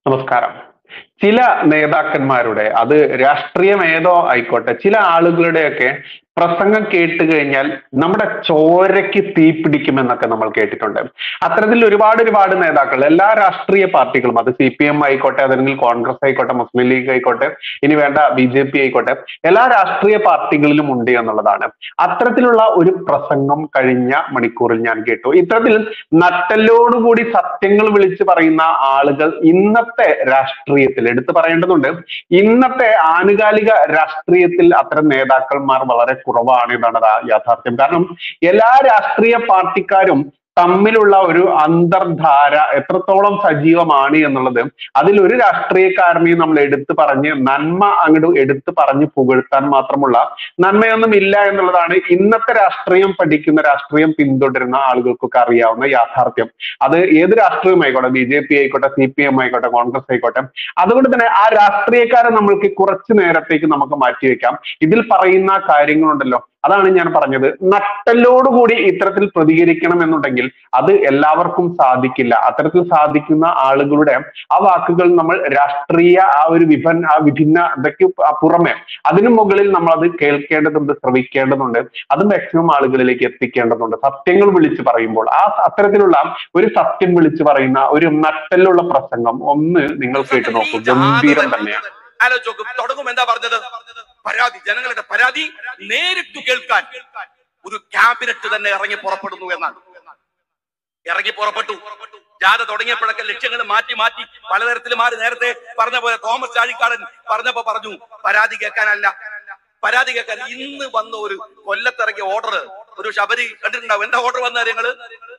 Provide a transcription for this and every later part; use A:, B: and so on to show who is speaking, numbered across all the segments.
A: നമസ്കാരം. ചില നേതാക്കന്മാരുടെ അത് രാഷ്ട്രീയം ഏതോ ആയിക്കോട്ടെ, ചില ആളുകളുടെയൊക്കെ പ്രസംഗം കേട്ട് കഴിഞ്ഞാൽ നമ്മുടെ ചോരയ്ക്ക് തീ പിടിക്കുമെന്നൊക്കെ നമ്മൾ കേട്ടിട്ടുണ്ട്. അത്തരത്തിൽ ഒരുപാട് നേതാക്കൾ എല്ലാ രാഷ്ട്രീയ പാർട്ടികളും, അത് CPM ആയിക്കോട്ടെ, അതല്ലെങ്കിൽ കോൺഗ്രസ് ആയിക്കോട്ടെ, മുസ്ലിം ലീഗ് ആയിക്കോട്ടെ, ഇനി വേണ്ട BJP ആയിക്കോട്ടെ, എല്ലാ രാഷ്ട്രീയ പാർട്ടികളിലും ഉണ്ട് എന്നുള്ളതാണ്. അത്തരത്തിലുള്ള ഒരു പ്രസംഗം കഴിഞ്ഞ മണിക്കൂറിൽ ഞാൻ കേട്ടു. ഇത്തരത്തിൽ നട്ടെല്ലോടുകൂടി സത്യങ്ങൾ വിളിച്ചു പറയുന്ന ആളുകൾ ഇന്നത്തെ രാഷ്ട്രീയത്തിൽ എടുത്തു പറയേണ്ടതുണ്ട്. ഇന്നത്തെ ആനുകാലിക രാഷ്ട്രീയത്തിൽ അത്തരം നേതാക്കന്മാർ വളരെ കുറവാണ് എന്നാണ് യാഥാർത്ഥ്യം. കാരണം എല്ലാ രാഷ്ട്രീയ പാർട്ടിക്കാരും തമ്മിലുള്ള ഒരു അന്തർധാര എത്രത്തോളം സജീവമാണ് എന്നുള്ളത് അതിൽ ഒരു രാഷ്ട്രീയക്കാരനെയും നമ്മൾ എടുത്തു പറഞ്ഞ് നന്മ അങ്ങോട്ട് എടുത്തു പറഞ്ഞ് പുകഴ്ത്താൻ മാത്രമുള്ള നന്മയൊന്നും ഇല്ല എന്നുള്ളതാണ് ഇന്നത്തെ രാഷ്ട്രീയം പഠിക്കുന്ന, രാഷ്ട്രീയം പിന്തുടരുന്ന ആളുകൾക്കൊക്കെ അറിയാവുന്ന യാഥാർത്ഥ്യം. അത് ഏത് രാഷ്ട്രീയം ആയിക്കോട്ടെ, BJP ആയിക്കോട്ടെ, CPM ആയിക്കോട്ടെ, കോൺഗ്രസ് ആയിക്കോട്ടെ. അതുകൊണ്ട് തന്നെ ആ രാഷ്ട്രീയക്കാരെ നമ്മൾക്ക് കുറച്ചു നേരത്തേക്ക് നമുക്ക് മാറ്റിവെക്കാം. ഇതിൽ പറയുന്ന കാര്യങ്ങളുണ്ടല്ലോ, അതാണ് ഞാൻ പറഞ്ഞത്. നട്ടെല്ലോടുകൂടി ഇത്തരത്തിൽ പ്രതികരിക്കണം എന്നുണ്ടെങ്കിൽ അത് എല്ലാവർക്കും സാധിക്കില്ല. അത്തരത്തിൽ സാധിക്കുന്ന ആളുകളുടെ ആ വാക്കുകൾ നമ്മൾ രാഷ്ട്രീയ ആ ഒരു വിഭിന്നതയ്ക്ക് പുറമെ അതിനു മുകളിൽ നമ്മൾ അത് കേൾക്കേണ്ടതുണ്ട്, ശ്രവിക്കേണ്ടതുണ്ട്. അത് മാക്സിമം ആളുകളിലേക്ക് എത്തിക്കേണ്ടതുണ്ട്. സത്യങ്ങൾ വിളിച്ചു പറയുമ്പോൾ അത്തരത്തിലുള്ള ഒരു സത്യം വിളിച്ചു പറയുന്ന ഒരു നട്ടെല്ലുള്ള പ്രസംഗം ഒന്ന് നിങ്ങൾ കേട്ടു നോക്കൂ. ഗംഭീരം തന്നെയാണ്.
B: തുടങ്ങും എന്താ പറഞ്ഞത്? പരാതി, ജനങ്ങളുടെ പരാതി നേരിട്ട് കേൾക്കാൻ ഒരു ക്യാബിനറ്റ് തന്നെ ഇറങ്ങി പുറപ്പെടുന്നു എന്നാണ്. ഇറങ്ങി പുറപ്പെട്ടു. ജാഥ തുടങ്ങിയപ്പോഴൊക്കെ ലക്ഷ്യങ്ങൾ മാറ്റി പലതരത്തിൽ മാറി. നേരത്തെ പറഞ്ഞ പോലെ തോമസ് ചാഴിക്കാടൻ പറഞ്ഞപ്പോ പറഞ്ഞു പരാതി കേൾക്കാനല്ല, പരാതി കേൾക്കാൻ. ഇന്ന് വന്ന ഒരു കൊല്ലത്തിറങ്ങിയ ഓർഡർ ഒരു ശബരി കണ്ടിട്ടുണ്ടാവും. എന്താ ഓർഡർ വന്ന കാര്യങ്ങള്?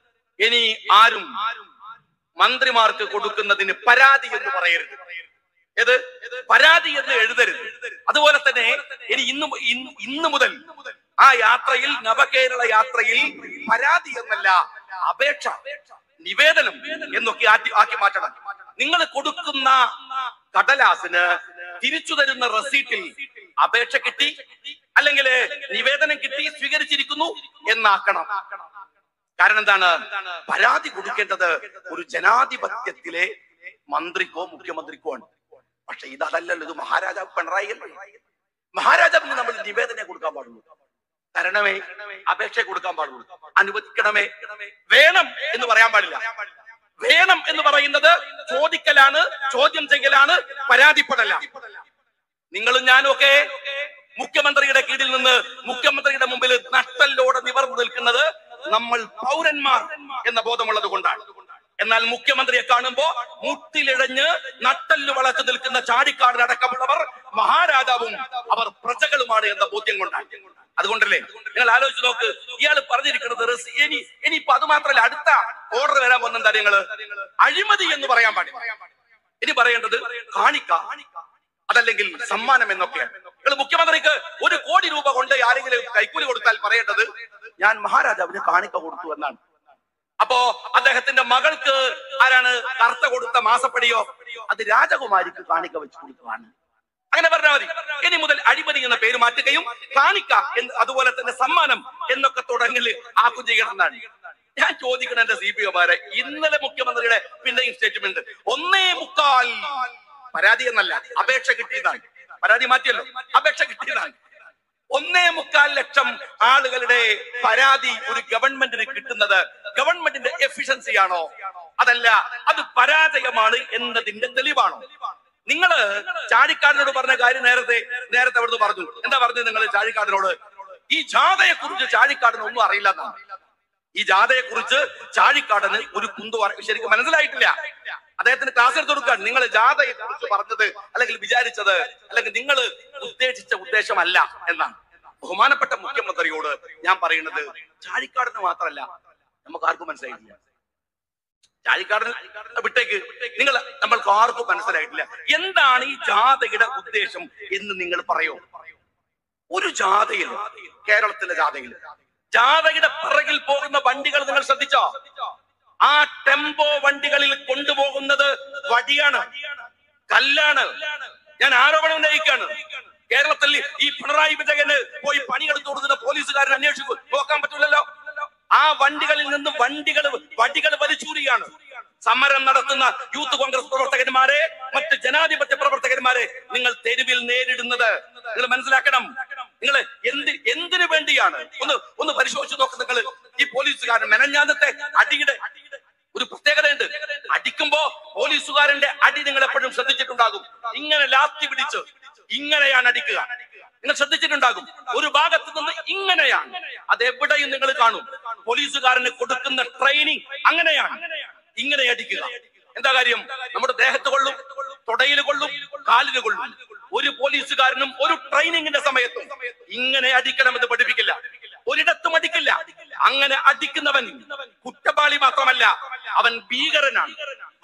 B: ഇനി ആരും മന്ത്രിമാർക്ക് കൊടുക്കുന്നതിന് പരാതി എന്ന് പറയരുത്, ഏത് പരാതി എന്ന് എഴുതരുത്. അതുപോലെ തന്നെ ഇനി ഇന്ന് മുതൽ ആ യാത്രയിൽ, നവകേരള യാത്രയിൽ പരാതി എന്നല്ല അപേക്ഷ, നിവേദനം എന്നൊക്കെ ആക്കി മാറ്റണം. നിങ്ങൾ കൊടുക്കുന്ന കടലാസിന് തിരിച്ചു തരുന്ന റെസീറ്റിൽ അപേക്ഷ കിട്ടി അല്ലെങ്കിൽ നിവേദനം കിട്ടി, സ്വീകരിച്ചിരിക്കുന്നു എന്നാക്കണം. കാരണം എന്താണ്? പരാതി കൊടുക്കേണ്ടത് ഒരു ജനാധിപത്യത്തിലെ മന്ത്രിക്കോ മുഖ്യമന്ത്രിക്കോ ആണ്. പക്ഷെ ഇതല്ലല്ലോ, ഇത് മഹാരാജാവ് പിണറായി അല്ലേ. മഹാരാജാവിന് നമ്മൾ നിവേദനം കൊടുക്കാൻ പാടുള്ളൂ, തരണമേ, അപേക്ഷ കൊടുക്കാൻ പാടുള്ളൂ, അനുവദിക്കണമേ, വേണം എന്ന് പറയാൻ പാടില്ല. വേണം എന്ന് പറയുന്നത് ചോദിക്കലാണ്, ചോദ്യം ചെയ്യലാണ്, പരാതിപ്പെടലാണ്. നിങ്ങളും ഞാനും ഒക്കെ മുഖ്യമന്ത്രിയുടെ കീഴിൽ നിന്ന് മുഖ്യമന്ത്രിയുടെ മുമ്പിൽ നട്ടലോടെ നിവർന്നു നിൽക്കുന്നത് നമ്മൾ പൗരന്മാർ എന്ന ബോധമുള്ളത് കൊണ്ടാണ്. എന്നാൽ മുഖ്യമന്ത്രിയെ കാണുമ്പോ മുട്ടിലിഴഞ്ഞ് നട്ടല് വളച്ചു നിൽക്കുന്ന ചാഴിക്കാടനടക്കമുള്ളവർ മഹാരാജാവും അവർ പ്രജകളുമാണ് എന്ന ബോധ്യം കൊണ്ടാണ്. അതുകൊണ്ടല്ലേ നിങ്ങൾ ആലോചിച്ച് നോക്ക്, ഇയാൾ പറഞ്ഞിരിക്കുന്നത് ഇനിയിപ്പോ അത് മാത്രമല്ല, അടുത്ത ഓർഡർ വരാൻ പോകുന്ന കാര്യങ്ങള് അഴിമതി എന്ന് പറയാൻ പാടില്ല. ഇനി പറയേണ്ടത് കാണിക്ക, അതല്ലെങ്കിൽ സമ്മാനം എന്നൊക്കെയാണ്. നിങ്ങൾ മുഖ്യമന്ത്രിക്ക് 1 കോടി രൂപ കൊണ്ട് ആരെങ്കിലും കൈക്കൂലി കൊടുത്താൽ പറയേണ്ടത് ഞാൻ മഹാരാജാവിന് കാണിക്ക കൊടുത്തു എന്നാണ്. അപ്പോ അദ്ദേഹത്തിന്റെ മകൾക്ക് ആരാണ് കർത്ത കൊടുത്ത മാസപ്പടിയോ? അത് രാജകുമാരിക്ക് കാണിക്ക വെച്ച് കൊടുത്തതാണ്. അങ്ങനെ പറഞ്ഞാൽ മതി. ഇനി മുതൽ അഴിമതി എന്ന പേര് മാറ്റുകയും കാണിക്ക അതുപോലെ തന്നെ സമ്മാനം എന്നൊക്കെ തുടങ്ങല് ആക്കും ചെയ്യണം എന്നാണ് ഞാൻ ചോദിക്കണം. എന്റെ CPOമാരെ, ഇന്നലെ മുഖ്യമന്ത്രിയുടെ പിന്നെയും സ്റ്റേറ്റ്മെന്റ് 1.25 പരാതി എന്നല്ല, അപേക്ഷ കിട്ടിയതാണ്. പരാതി മാറ്റിയല്ലോ, അപേക്ഷ കിട്ടിയതാണ്. 1.25 ലക്ഷം ആളുകളുടെ പരാതി ഒരു ഗവൺമെന്റിന് കിട്ടുന്നത് ഗവൺമെന്റിന്റെ എഫിഷ്യൻസി ആണോ? അതല്ല, അത് പരാജയമാണ് എന്നതിന്റെ തെളിവാണോ? നിങ്ങള് ചാഴിക്കാടനോട് പറഞ്ഞ കാര്യം നേരത്തെ അവിടുന്ന് പറഞ്ഞു. എന്താ പറഞ്ഞത് നിങ്ങൾ ചാഴിക്കാടനോട്? ഈ ജാഥയെ കുറിച്ച് ചാഴിക്കാടന് ഒന്നും അറിയില്ല എന്നാണ്. ഈ ജാഥയെ കുറിച്ച് ചാഴിക്കാടന് ഒരു ശരിക്കും മനസ്സിലായിട്ടില്ല. അദ്ദേഹത്തിന് ക്ലാസ് എടുത്ത് കൊടുക്കാൻ. നിങ്ങൾ ജാഥയെ കുറിച്ച് പറഞ്ഞത് അല്ലെങ്കിൽ വിചാരിച്ചത് അല്ലെങ്കിൽ നിങ്ങൾ ഉദ്ദേശിച്ച ഉദ്ദേശമല്ല എന്നാണ്. ബഹുമാനപ്പെട്ട മുഖ്യമന്ത്രിയോട് ഞാൻ പറയുന്നത് ചാഴിക്കാടന് മാത്രമല്ല, നമുക്ക് ആർക്കും മനസ്സിലായിട്ടില്ല. ചാഴിക്കാടന് വിട്ടേക്ക്, നമ്മൾക്ക് ആർക്കും മനസ്സിലായിട്ടില്ല എന്താണ് ഈ ജാഥയുടെ ഉദ്ദേശം എന്ന് നിങ്ങൾ പറയോ? ഒരു ജാഥയിൽ, കേരളത്തിലെ ജാഥയുടെ പിറകിൽ പോകുന്ന വണ്ടികൾ നിങ്ങൾ ശ്രദ്ധിച്ചോ? ആ ടെമ്പോ വണ്ടികളിൽ കൊണ്ടുപോകുന്നത് വടിയാണ്, കല്ലാണ്. ഞാൻ ആരോപണം ഉന്നയിക്കാണ്. കേരളത്തിൽ ഈ പിണറായി വിജയന് പോയി പണിയെടുത്തു കൊടുക്കുന്ന പോലീസുകാരൻ അന്വേഷിക്കും, നോക്കാൻ പറ്റില്ലല്ലോ. ആ വണ്ടികളിൽ നിന്ന് വടികൾ വലിച്ചൂരിയാണ്. സമരം നടത്തുന്ന യൂത്ത് കോൺഗ്രസ് പ്രവർത്തകന്മാരെ, മറ്റ് ജനാധിപത്യ പ്രവർത്തകന്മാരെ നിങ്ങൾ തെരുവിൽ നേരിടുന്നത് നിങ്ങൾ മനസ്സിലാക്കണം. നിങ്ങൾ എന്തിനു വേണ്ടിയാണ്? ഒന്ന് പരിശോധിച്ച് നോക്ക്. നിങ്ങൾ ഈ പോലീസുകാരൻ മെനഞ്ഞാന്നത്തെ അടിയുടെ ഒരു പ്രത്യേകതയുണ്ട്. അടിക്കുമ്പോ പോലീസുകാരന്റെ അടി നിങ്ങൾ എപ്പോഴും ശ്രദ്ധിച്ചിട്ടുണ്ടാകും. ഇങ്ങനെ ലാത്തി പിടിച്ച് ഇങ്ങനെയാണ് അടിക്കുക. നിങ്ങൾ ശ്രദ്ധിച്ചിട്ടുണ്ടാകും. ഒരു ഭാഗത്ത് നിന്ന് ഇങ്ങനെയാണ്. അതെവിടെയും നിങ്ങൾ കാണും. പോലീസുകാരന് കൊടുക്കുന്ന ട്രെയിനിങ് അങ്ങനെയാണ്. ഇങ്ങനെ അടിക്കുക. എന്താ കാര്യം? നമ്മുടെ ദേഹത്ത് കൊള്ളും, തൊടയിൽ കൊള്ളും, കാലിന് കൊള്ളും. ഒരു പോലീസുകാരനും ഒരു ട്രെയിനിങ്ങിന്റെ സമയത്തും ഇങ്ങനെ അടിക്കണമെന്ന് പഠിപ്പിക്കില്ല. ഒരിടത്തും അടിക്കില്ല. അങ്ങനെ അടിക്കുന്നവൻ കുറ്റവാളി മാത്രമല്ല, അവൻ ഭീകരനാണ്.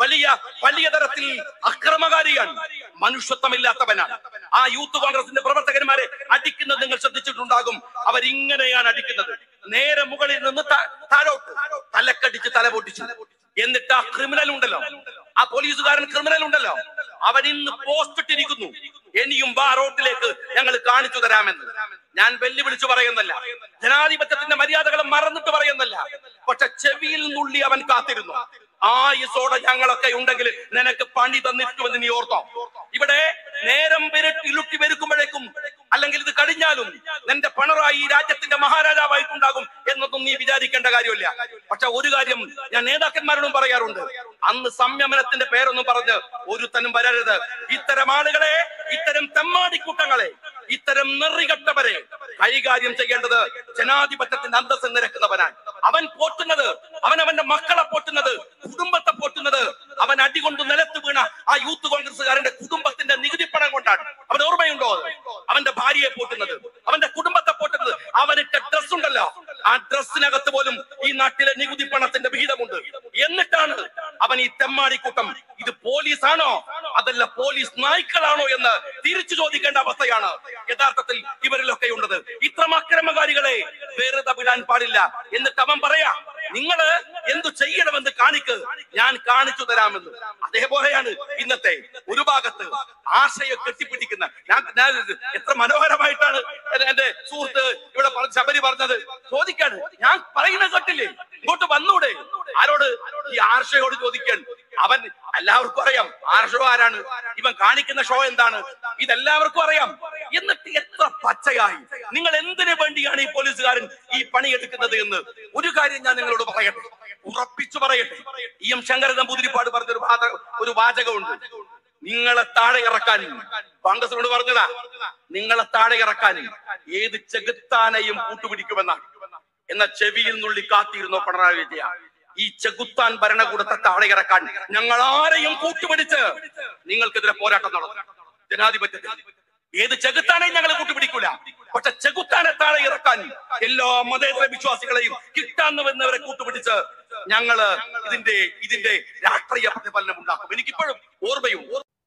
B: വലിയ തരത്തിൽ അക്രമകാരിയാണ്, മനുഷ്യത്വമില്ലാത്തവനാണ്. ആ യൂത്ത് കോൺഗ്രസിന്റെ പ്രവർത്തകന്മാരെ അടിക്കുന്നത് നിങ്ങൾ ശ്രദ്ധിച്ചിട്ടുണ്ടാകും. അവരിങ്ങനെയാണ് അടിക്കുന്നത്. നേരെ മുകളിൽ നിന്ന് താഴോട്ട് തലക്കടിച്ച് തല പൊട്ടിച്ചു. എന്നിട്ട് ആ ക്രിമിനൽ ഉണ്ടല്ലോ, ആ പോലീസുകാരൻ ക്രിമിനൽ ഉണ്ടല്ലോ, അവൻ ഇന്ന് പോസ്റ്റ് ഇട്ടിരിക്കുന്നു, ഇനിയും ആ റോട്ടിലേക്ക് ഞങ്ങൾ കാണിച്ചു തരാമെന്ന്. ഞാൻ വെല്ലുവിളിച്ചു പറയുന്നല്ല, ജനാധിപത്യത്തിന്റെ മര്യാദകളെ മറന്നിട്ട് പറയുന്നല്ല. പക്ഷെ ചെവിയിൽ നുള്ളി അവൻ കാത്തിരുന്നു. ആയുസോടെ ഞങ്ങളൊക്കെ ഉണ്ടെങ്കിൽ നിനക്ക് പണി തന്നിട്ടുമെന്ന് നീ ഓർത്തോ? ഇവിടെ നേരം ഇരുട്ടി വെരുക്കുമ്പോഴേക്കും, അല്ലെങ്കിൽ ഇത് കഴിഞ്ഞാലും നിന്റെ പിണറായി ഈ രാജ്യത്തിന്റെ മഹാരാജാവായിട്ടുണ്ടാകും എന്നൊന്നും നീ വിചാരിക്കേണ്ട കാര്യമില്ല. പക്ഷെ ഒരു കാര്യം ഞാൻ നേതാക്കന്മാരോടും പറയാറുണ്ട്, അന്ന് സംയമനത്തിന്റെ പേരൊന്നും പറഞ്ഞ് ഒരുത്തനും വരരുത്. ഇത്തരം ആളുകളെ, ഇത്തരം തെമ്മാടിക്കൂട്ടങ്ങളെ, ഇത്തരം നെറികെട്ടവരെ കൈകാര്യം ചെയ്യേണ്ടത് ജനാധിപത്യത്തിന്റെ അന്തസ്സ് നിരക്കുന്നവനാണ്. അവൻ പോറ്റുന്നത്, അവന്റെ മക്കളെ പോറ്റുന്നത്, കുടുംബത്തെ പോറ്റുന്നത്, അവൻ അടികൊണ്ട് നിലത്ത് വീണ ആ യൂത്ത് കോൺഗ്രസ്സുകാരന്റെ കുടുംബത്തിന്റെ നികുതി പണം കൊണ്ടാണ്. അവൻ ഓർമ്മയുണ്ടോ? അവന്റെ ഭാര്യയെ പോറ്റുന്നത്, അവന്റെ കുടുംബത്തെ പോറ്റുന്നത്. അവനിട്ട ഡ്രസ് ഉണ്ടല്ലോ, ആ ഡ്രസ്സിനകത്ത് പോലും ഈ നാട്ടിലെ നികുതി പണത്തിന്റെ വിഹിതമുണ്ട്. എന്നിട്ടാണ് അവൻ ഈ തെമ്മാടിക്കൂട്ടം, ഇത് പോലീസാണോ അതല്ല പോലീസ് നായ്ക്കളാണോ എന്ന് തിരിച്ചു ചോദിക്കേണ്ട അവസ്ഥയാണ് യഥാർത്ഥത്തിൽ ഇവരിലൊക്കെ ഉള്ളത്. ഇത്തരം അക്രമകാരികളെ വെറുതെ വിടാൻ പാടില്ല. എന്നിട്ട് അവൻ പറയാ, നിങ്ങള് എന്തു ചെയ്യണമെന്ന് കാണിക്ക്, ഞാൻ കാണിച്ചു തരാമെന്ന്. അതേപോലെയാണ് ഇന്നത്തെ ഒരു ഭാഗത്ത് ആശയം കെട്ടിപ്പിടിക്കുന്ന, ഞാൻ എത്ര മനോഹരമായിട്ടാണ് എന്റെ സുഹൃത്ത് ഇവിടെ ശബരി പറഞ്ഞത്. ചോദിക്കാണ്, ഞാൻ പറയുന്നത് കേട്ടില്ലേ, ഇങ്ങോട്ട് വന്നൂടെ? ആരോട്? ഈ ആർഷയോട് ചോദിക്കാൻ. അവൻ എല്ലാവർക്കും അറിയാം ആർഷോ ആരാണ്, ഇവൻ കാണിക്കുന്ന ഷോ എന്താണ്, ഇതെല്ലാവർക്കും അറിയാം. എന്നിട്ട് എത്ര പച്ചയായി നിങ്ങൾ എന്തിനു വേണ്ടിയാണ് ഈ പോലീസുകാരൻ ഈ പണിയെടുക്കുന്നത് എന്ന് ഒരു കാര്യം ഞാൻ നിങ്ങളോട് പറയട്ടെ, ഉറപ്പിച്ചു പറയട്ടെ. എം ശങ്കരൻ നമ്പൂതിരിപ്പാട് പറഞ്ഞൊരു ഒരു വാചകമുണ്ട്, നിങ്ങളെ താഴെ ഇറക്കാൻ, കോൺഗ്രസിനോട് പറഞ്ഞതാ, നിങ്ങളെ താഴെ ഇറക്കാൻ ഏത് ചെകുത്താനെയും കൂട്ടുപിടിക്കുമെന്നാണ്. എന്ന ചെവിയിൽ നുള്ളി കാത്തിരുന്നോ പിണറായി വിജയൻ? ഈ ചെകുത്താൻ ഭരണകൂടത്തെ താഴെ ഇറക്കാൻ ഞങ്ങൾ ആരെയും കൂട്ടുപിടിച്ച് നിങ്ങൾക്കെതിരെ പോരാട്ടം നടത്തും. ജനാധിപത്യത്തിൽ ഏത് ചെകുത്താനെയും ഞങ്ങൾ കൂട്ടുപിടിക്കൂല. പക്ഷെ ചെകുത്താനെ താഴെ ഇറക്കാൻ എല്ലാ മതേതര വിശ്വാസികളെയും കിട്ടാവുന്നവരെ കൂട്ടുപിടിച്ച് ഞങ്ങള് ഇതിന്റെ രാഷ്ട്രീയ പ്രതിഫലനം ഉണ്ടാക്കും. എനിക്കിപ്പോഴും ഓർമ്മയും